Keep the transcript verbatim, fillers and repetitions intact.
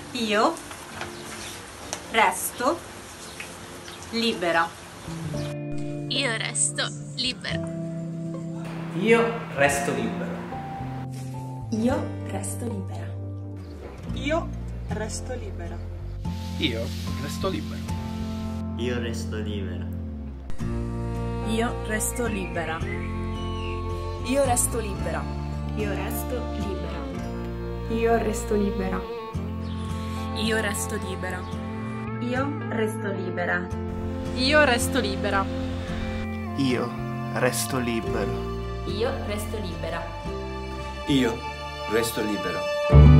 Io resto libera. Io resto libera. Io resto libero. Io resto libera. Io resto libera. Io resto libero. Io resto libera. Io resto libera. Io resto libera. Io resto libera. Io resto libera. Io resto libera. Io resto libera. Io resto libera. Io resto libero. Io resto libera. Io resto libero.